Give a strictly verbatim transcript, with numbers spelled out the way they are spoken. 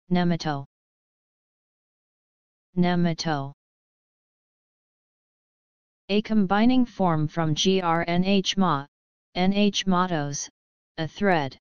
Nemato. Nemato. A combining form from grnh ma, nh matos, a thread.